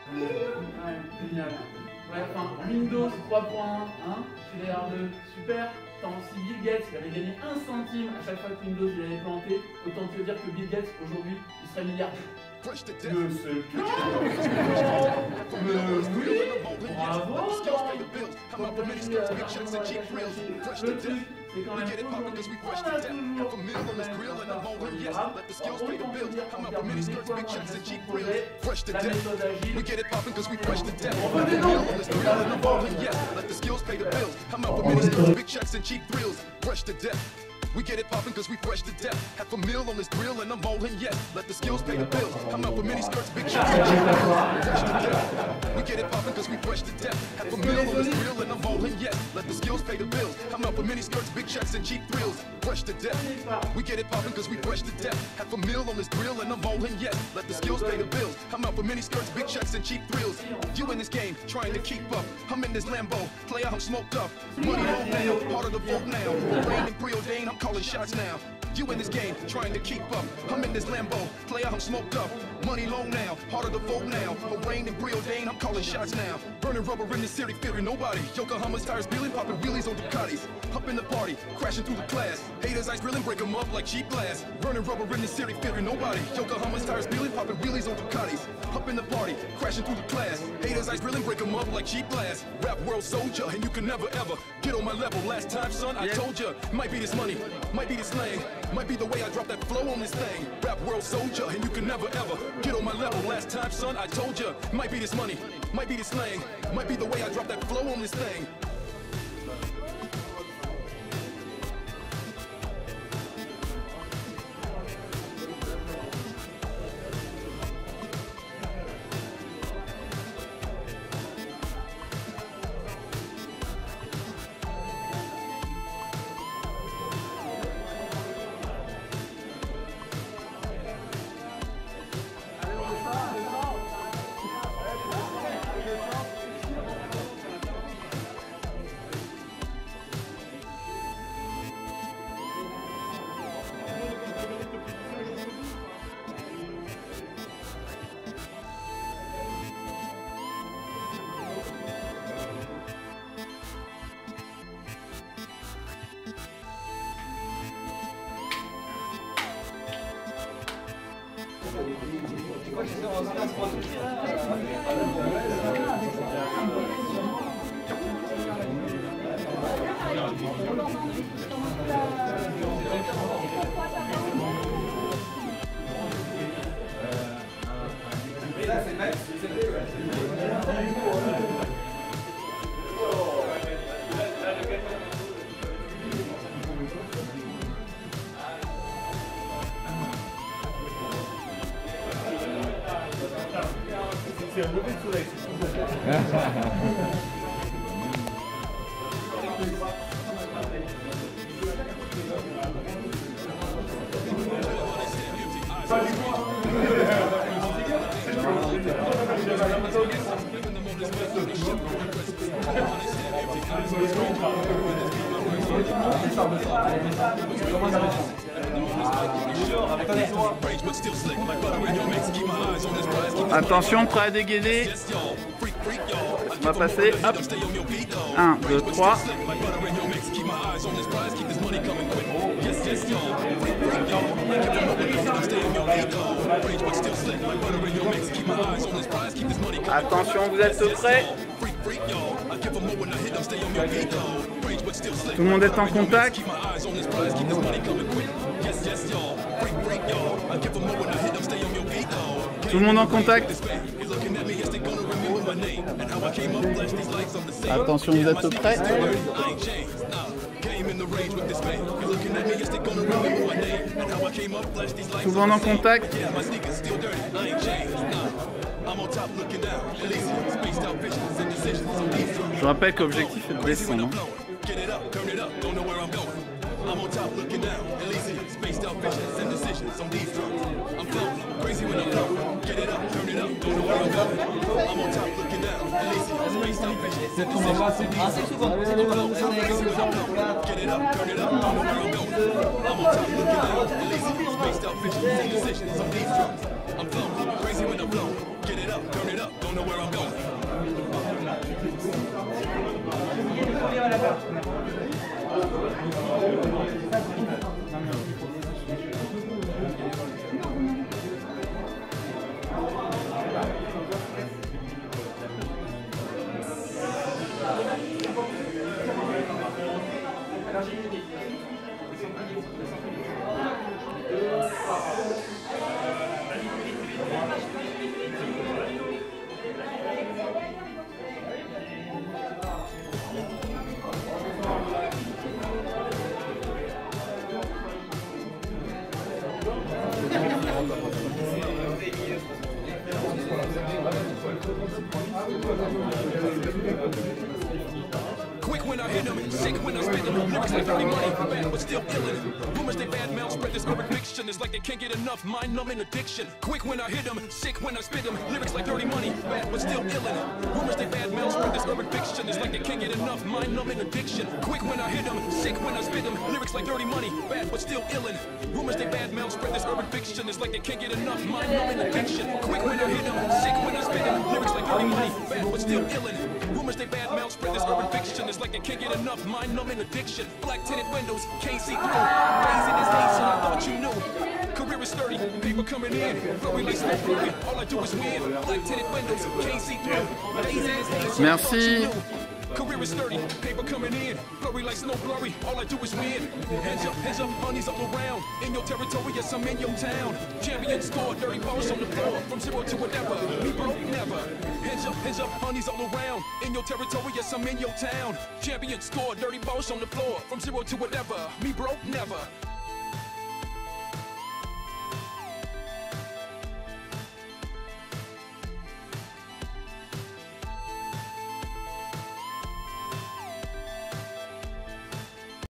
Ouais, génial. Ouais, enfin, Windows 3.1, hein, chez les R2, super. Attends, si Bill Gates il avait gagné 1 centime à chaque fois que Windows il avait planté, autant te dire que Bill Gates aujourd'hui il serait milliardaire. Mais c'est clair. Mais oui, bravo. Le truc, c'est quand même aujourd'hui, on a toujours la méthode agile. On veut des noms. We get it poppin' cause we fresh to death. Half a meal on this grill and I'm bowling yet. Let the skills pay the bills. I'm out for mini skirts, big shots and cheap thrills. Fresh to death. We get it poppin' cause we fresh to death. Half a meal on this grill and I'm bowling yet. Let the skills pay the bills. I'm out for mini skirts, big shots and cheap thrills. Fresh to death. We get it poppin' cause we fresh to death. Half a meal on this grill and I'm bowling yet. Let the skills pay the bills. I'm out for mini skirts, big shots and cheap thrills. You in this game, trying to keep up. I'm in this Lambo, player I'm smoked up. Money low now, part of the vote now. Rain and preordained, I'm calling shots now. You in this game, trying to keep up. I'm in this Lambo, player I'm smoked up. Money low now, part of the vote now. Rain and preordained, I'm calling shots now. Burning rubber in the city, fearing nobody. Yokohama's tires peeling, popping wheelies on Ducatis. Up in the party, crashing through the class. Haters ice grilling, break 'em up like cheap glass. Burning rubber in the city, fearing nobody. Yokohama's tires peeling, popping wheelies on Ducatis. Up in the party, crashing through the class. Haters ice grilling, break 'em up like cheap glass. Rap world soldier, and you can never ever get on my level. Last time, son, I told ya, might be this money, might be this slang, might be the way I drop that flow on this thing. Rap world soldier, and you can never ever get on my level. Last time, son, I told ya, might be this money, might be this slang, might be the way I drop that flow on this thing. C'est un lever de soleil. Attention, prêt à dégainer. On va passer, hop. 1, 2, 3. Attention, vous êtes prêts? Tout le monde est en contact. Tout le monde en contact. Attention, vous êtes prêts? Tout le monde en contact. Je vous rappelle que l'objectif est de descendre. I'm on top looking down, Elysium, spaced out visions and decisions on these drums. I'm flowing, crazy when I'm flowing. Get it up, turn it up, don't know where I'm going. I'm on top looking down, Elysium, spaced out visions and decisions on these drums. I'm flowing, crazy when I'm flowing. Get it up, turn it up, don't know where I'm going. I'm on top looking down, Elysium, spaced out visions and decisions on these drums. I'm flowing, crazy when I'm flowing. Get it up, turn it up, don't know where I'm going. Quick when I hit them, sick when I spit them. Lyrics like dirty money, bad but still illin'. Rumors they bad mouth spread this urban fiction. It's like they can't get enough mind-numbing addiction. Quick when I hit them, sick when I spit them. Lyrics like dirty money, bad but still illin'. Rumors they bad mouth spread this urban fiction. It's like they can't get enough mind-numbing addiction. Quick when I hit them, sick when I spit them. Lyrics like dirty money, bad but still illin'. Rumors they bad mouth spread this urban fiction. It's like they can't get enough mind-numbing addiction. Quick when I hit them, sick when I spit them. Lyrics like dirty money, bad but still illin'. Rumors they bad mouth spread this urban fiction. It's like they can't get enough mind-numbing addiction. Black tinted windows, can't see through. Blazing is nation, I thought you knew. Career is sturdy, paper coming in. Flurry like smoke flurry, all I do is win. Black tinted windows, can't see through. Blazing is nation, I thought you knew. Career is sturdy, paper coming in. Flurry like snow flurry, all I do is win. Hands up, honeys all around. In your territory, yes, I'm in your town. Champion score, dirty balls on the floor. From zero to whatever, me broke never. Hands up, honeys all around. In your territory, yes, I'm in your town. Champion score, dirty balls on the floor. From zero to whatever, me broke never.